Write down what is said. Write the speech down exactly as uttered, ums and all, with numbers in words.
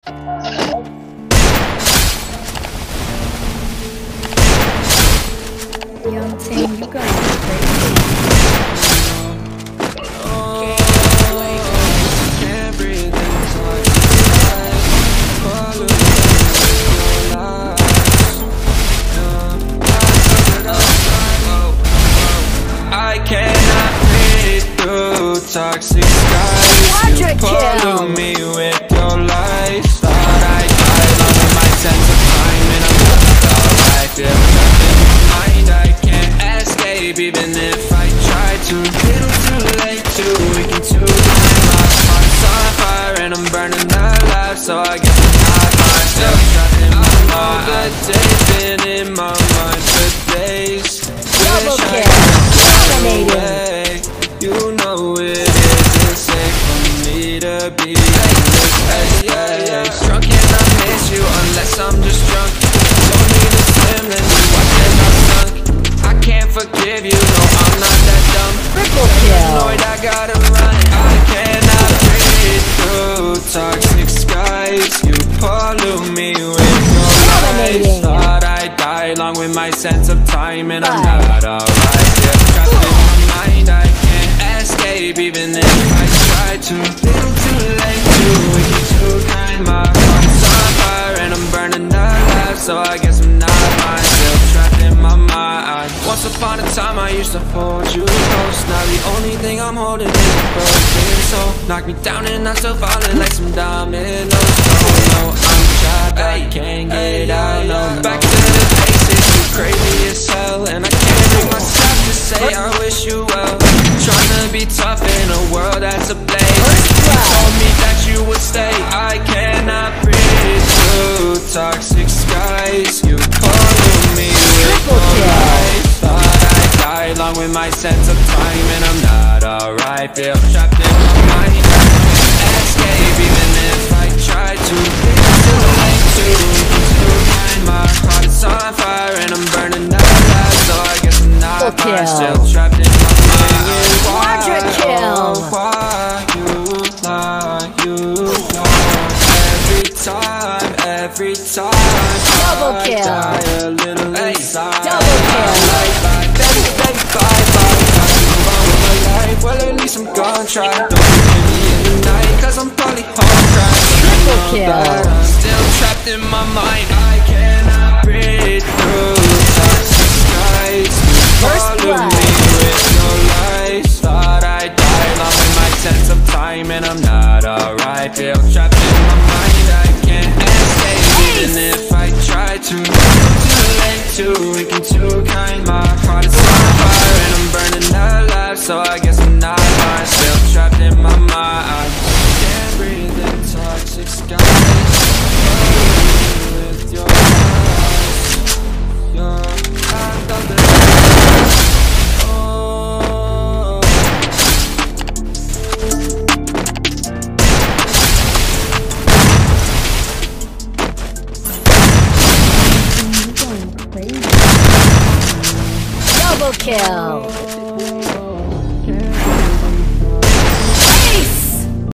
Young team, you guys are crazy. Toxic skies, you pollute me with your lies. Thought I'd die along with my sense of time, and I'm not alright. Feel trapped in my mind, I can't escape even if I try to. Little too late to weaken to my heart's on fire and I'm burning alive, so I guess I'm not myself. Trapped in my mind, the days been in my mind for days. Double Wish I kill, could get dominating. away. You know it isn't safe for me to be in this place, yeah, yeah. Drunk and I miss you unless I'm just drunk. Told me to swim, then you watched and I sunk. I can't forgive you, no, I'm not that dumb. Triple kill. Annoyed, I gotta run. I cannot breathe through toxic skies. You pollute me with your lies. Thought I'd die along with my sense of time, and I'm not alright. Yeah, trapped in my mind, I can't escape even if I try to. Little too late to weaken too kind. My heart's on fire and I'm burning alive, so I guess I'm not myself. Trapped in my mind. Once upon a time I used to hold you close. Now the only thing I'm holding is a broken soul. Knock me down and I'm still falling like some dominoes. Oh no, I'm trapped, I can't get out, no. Back to the basics, you crazy as hell, and I can't bring myself to say I wish you well. Trying to be tough in a world that's ablaze. You told me that you would stay. I cannot breathe through toxic skies. You pollute me with your lies. Thought I'd die along with my sense of time, and I'm not alright. Feel trapped in my mind, I can't escape even if I try to. It's too late to, too kind. My heart is on fire and I'm burning alive, so I guess I'm not fine. Still trapped in my mind. Quadra kill. Why you lie, you lie. Every time, every time Double I kill. die a little inside. Double kill. Like, like, baby, baby, bye, bye. Gotta move on with my life, well at least I'm gonna try. Don't leave me in the night, cause I'm probably home crying. Triple kill. I'm still trapped in my mind, I cannot breathe through toxic skies. First Follow blood. me with your lies. Thought I'd die along with my sense of time, and I'm not alright. Feel trapped in my mind, I can't escape even if I try to. Too late, too weak and too kind. My heart is on fire and I'm burning alive, so I guess I'm not fine. Still trapped in my mind, can't breathe in toxic skies. With your lies, your eyes of the Double kill.